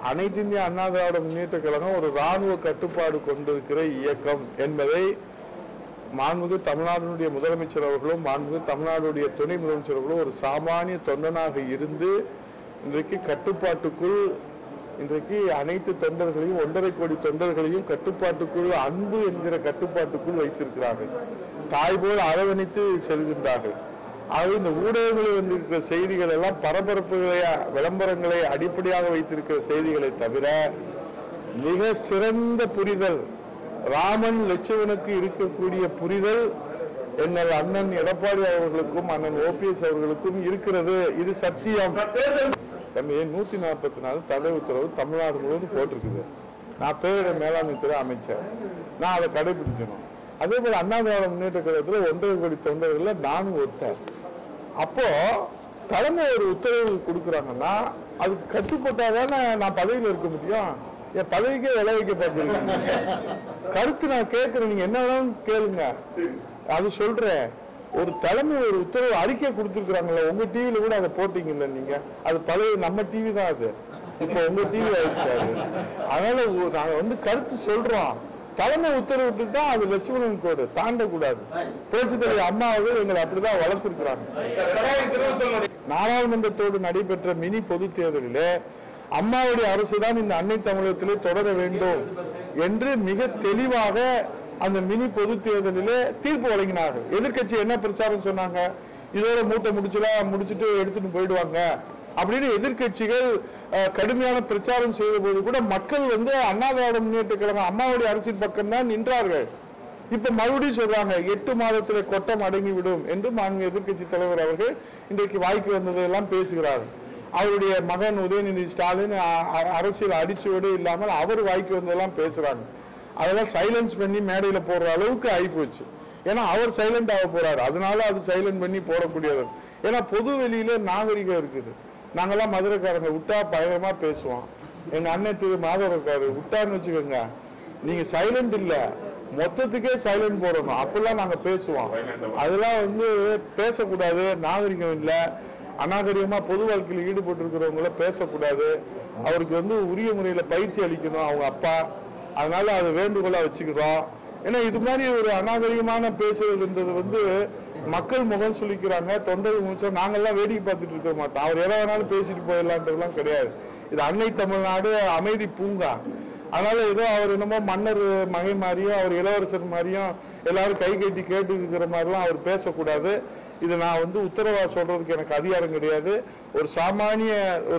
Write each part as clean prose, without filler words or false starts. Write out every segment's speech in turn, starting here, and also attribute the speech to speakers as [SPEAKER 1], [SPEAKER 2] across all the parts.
[SPEAKER 1] அனைத்து இந்திய அண்ணா திராவிட முன்னேற்ற கழகம் ஒரு இராணுவ கட்டுப்பாடு கொண்டிருக்கிற இயக்கம் என்பதை மாண்புமிகு தமிழ்நாடுடைய முதலமைச்சர் அவர்களும் மாண்புமிகு தமிழ்நாடுடைய துணை முதலமைச்சர் அவர்களும் ஒரு சாமானிய தொண்டனாக இருந்து இன்றைக்கு கட்டுப்பாட்டுக்குள் இன்றைக்கு அனைத்து தொண்டர்களையும் 1.5 கோடி தொண்டர்களையும் கட்டுப்பாட்டுக்குள் அன்பு என்கிற கட்டுப்பாட்டுக்குள் வைத்திருக்கிறார்கள். தாய் போல் அரவணைத்து செல்கின்றார்கள். ஆகவே இந்த ஊடகங்களில் வந்திருக்கிற செய்திகள் எல்லாம் பரபரப்புகளை விளம்பரங்களை அடிப்படையாக வைத்திருக்கிற செய்திகளை தவிர மிக சிறந்த புரிதல் ராமன் லட்சுமணனுக்கு இருக்கக்கூடிய புரிதல் எங்கள் அண்ணன் எடப்பாடி அவர்களுக்கும் அண்ணன் ஓபிஎஸ் அவர்களுக்கும் இருக்கிறது. இது சத்தியம். 144 தடை உத்தரவு தமிழ்நாடு முழுவதும் போட்டிருக்குது. நான் பேரிடர் மேலாண்மை துறை அமைச்சர், நான் அதை கடைபிடிக்கணும். அதே போல அண்ணா திராவிட முன்னேற்ற கழகத்தில் 1.5 கோடி தொண்டர்கள் நானும் ஒருத்தர். அப்போ தலைமை ஒரு உத்தரவு கொடுக்குறாங்கன்னா அதுக்கு கட்டுப்பட்டாதானே நான் பதவியில் இருக்க முடியும். என் பதவிக்கே விளை வைக்கப்பட்டிருக்கேன். கருத்து நான் கேட்கிறேன், நீங்க என்ன வேணாலும் கேளுங்க, அது சொல்றேன். ஒரு தலைமை ஒரு உத்தரவு அறிக்கை கொடுத்துருக்காங்கல்ல, உங்க டிவியில கூட அதை போட்டீங்கல்ல நீங்க, அது பழைய நம்ம டிவி தான், அது இப்ப உங்க டிவி ஆயிடுச்சாரு. அதனால நாங்க கருத்து சொல்றோம். தலைமை உத்தரவிட்டு தான் அது லட்சுமணன் கோடு தாண்டக்கூடாது. புரட்சித் தலைவர் அம்மா அவர்கள் எங்களை அப்படிதான் வளர்த்திருக்கிறாங்க. நாடாளுமன்றத்தோடு நடைபெற்ற மினி பொது தேர்தலிலே அம்மாவுடைய அரசுதான் இந்த அன்னை தமிழகத்திலே தொடர வேண்டும் என்று மிக தெளிவாக அந்த மினி பொது தேர்தலிலே தீர்ப்பு வழங்கினார்கள். எதிர்கட்சி என்ன பிரச்சாரம் சொன்னாங்க, இதோட மூட்டை முடிச்சுட்டு எடுத்துட்டு போயிடுவாங்க அப்படின்னு எதிர்கட்சிகள் கடுமையான பிரச்சாரம் செய்த போது கூட மக்கள் அண்ணா திராவிட முன்னேற்ற கழகம் அம்மாவுடைய அரசின் பக்கம் தான் நின்றார்கள். இப்ப மறுபடியும் சொல்றாங்க 8 மாதத்தில் கொட்டம் அடங்கிவிடும் என்று மாண்புமிகு எதிர்கட்சி தலைவர் அவர்கள் இன்றைக்கு வாய்க்கு வந்ததெல்லாம் பேசுகிறார்கள். அவருடைய மகன் உதயநிதி ஸ்டாலின் அரசியல் அடிச்சுவிட இல்லாமல் அவர் வாய்க்கு வந்ததெல்லாம் பேசுறாங்க. அதெல்லாம் சைலன்ஸ் பண்ணி மேடையில போடுற அளவுக்கு ஆகிப்போச்சு. ஏன்னா அவர் சைலண்ட் ஆக போறாரு, அதனால அது சைலண்ட் பண்ணி போடக்கூடியது. ஏன்னா பொது வெளியில நாகரிகம் இருக்குது. நாங்கெல்லாம் மதுரைக்காரங்க விட்டா பயங்கரமா பேசுவோம். எங்க அண்ணன் திரு மாதவர் இருக்காரு, விட்டான்னு வச்சுக்கோங்க, நீங்க சைலண்ட் இல்ல மொத்தத்துக்கே சைலண்ட் போடணும், அப்பெல்லாம் நாங்க பேசுவோம். அதெல்லாம் பேசக்கூடாது, நாகரிகம் இல்ல. அநாகரிகமா பொது வாழ்க்கையில் ஈடுபட்டு இருக்கிறவங்கள பேசக்கூடாது. அவருக்கு உரிய முறையில பயிற்சி அளிக்கணும் அவங்க அப்பா. அதனால அதை வேண்டுகோளா வச்சுக்கிறோம். ஏன்னா இது மாதிரி ஒரு அநாகரிகமான பேசுறதுன்றது மக்கள் முகம் சொல்லிக்கிறாங்க, தொண்டர்கள் முடிச்சா நாங்கெல்லாம் வேடிக்கை பார்த்துட்டு இருக்க மாட்டோம். அவர் எதை வேணாலும் பேசிட்டு போயிடலான்றதுலாம் கிடையாது. இது அன்னை தமிழ்நாடு அமைதி பூங்கா. அதனால ஏதோ அவர் என்னமோ மன்னர் மகை மாதிரியும் அவர் இளவரசர் மாதிரியும் எல்லாரும் கை கட்டி கேட்டு இருக்கிற மாதிரிலாம் அவர் பேசக்கூடாது. இது நான் உத்தரவா சொல்றதுக்கு எனக்கு அதிகாரம் கிடையாது. ஒரு சாமானிய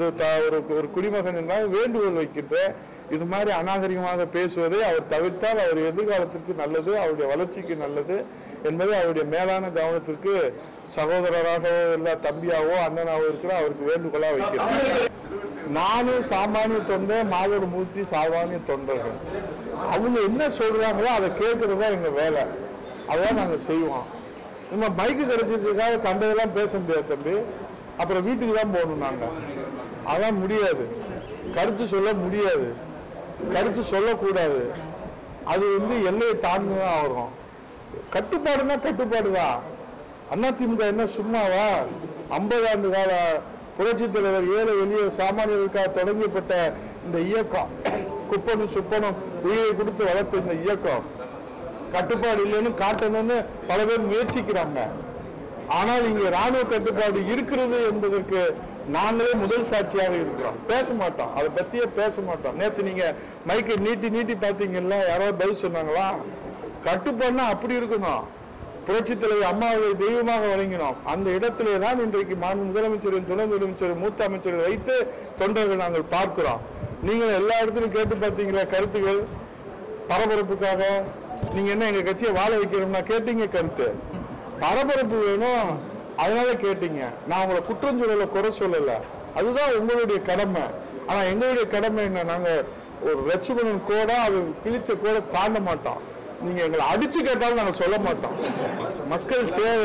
[SPEAKER 1] ஒரு குடிமகன் என்றால் வேண்டுகோள் வைக்கின்றேன். இது மாதிரி அநாகரிகமாக பேசுவதை அவர் தவிர்த்தால் அவர் எதிர்காலத்திற்கு நல்லது, அவருடைய வளர்ச்சிக்கு நல்லது என்பதை அவருடைய மேலான கவனத்திற்கு சகோதரராகவோ இல்ல தம்பியாவோ அண்ணனாவோ இருக்கிற அவருக்கு வேண்டுகோளா வைக்கிறேன். நானும் சாமானிய தொண்டர், மாதவர் மூர்த்தி சாமானிய தொண்டர்கள். அவங்க என்ன சொல்றாங்களோ அதை கேட்கறதா எங்க வேலை. அதான் நாங்க செய்வோம். நம்ம மைக்கு கிடைச்சிருக்காக கண்டதெல்லாம் பேச முடியாது தம்பி. அப்புறம் வீட்டுக்கு தான் போகணும். நாங்க அதான் முடியாது, கருத்து சொல்ல முடியாது, கருத்து சொல்லக்கூடாது. அது எல்லையை தாண்டிதான் வரும். கட்டுப்பாடுனா கட்டுப்பாடுதான். அதிமுக என்ன சும்மாவா? 50 ஆண்டு கால புரட்சி தலைவர் ஏழை எளிய சாமானியர்களுக்காக தொடங்கப்பட்ட இந்த இயக்கம், குப்பனும் சுப்பனும் உயிரை கொடுத்து வளர்த்த இந்த இயக்கம் கட்டுப்பாடு இல்லைன்னு காட்டணும்னு பல பேர் முயற்சிக்கிறாங்க. ஆனால் இங்க ராணுவ கட்டுப்பாடு இருக்கிறது என்பதற்கு நாங்களே முதல் சாட்சியாக இருக்கிறோம். பேச மாட்டோம், அதை பத்தியே பேச மாட்டோம். நேற்று நீங்க மைக்கை நீட்டி பார்த்தீங்கல்ல, யாராவது பதில் சொன்னாங்களா? கட்டுப்பாடுனா அப்படி இருக்கணும். புரட்சி தலைவர் அம்மாவை தெய்வமாக வழங்கினோம். அந்த இடத்திலே தான் இன்றைக்கு மாண்பு முதலமைச்சரின் துணை முதலமைச்சர் மூத்த அமைச்சரை வைத்து தொண்டர்கள் நாங்கள் பார்க்கிறோம். நீங்கள் எல்லா இடத்திலும் கேட்டு பார்த்தீங்களா கருத்துகள்? பரபரப்புக்காக நீங்க என்ன எங்க கட்சியை வாழ வைக்கிறோம்னா கேட்டீங்க கருத்து. பரபரப்பு வேணும் அதனால கேட்டீங்க. நான் உங்களை குற்றஞ்சொல்ல குறை சொல்லல, அதுதான் உங்களுடைய கடமை. ஆனா எங்களுடைய கடமை என்ன? நாங்க ஒரு லட்சுமணன் கோடா அது கிழிச்ச கோட தாண்ட மாட்டோம். நீங்க எங்களை அடிச்சு கேட்டாலும் நாங்க சொல்ல மாட்டோம். மக்கள் சேவை,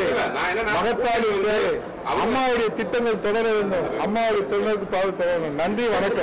[SPEAKER 1] மகத்தாடி சேவை, அம்மாவுடைய திட்டங்கள் தொடர வேண்டும், அம்மாவுடைய தொழிலுக்கு பாவ தொடர வேண்டும். நன்றி, வணக்கம்.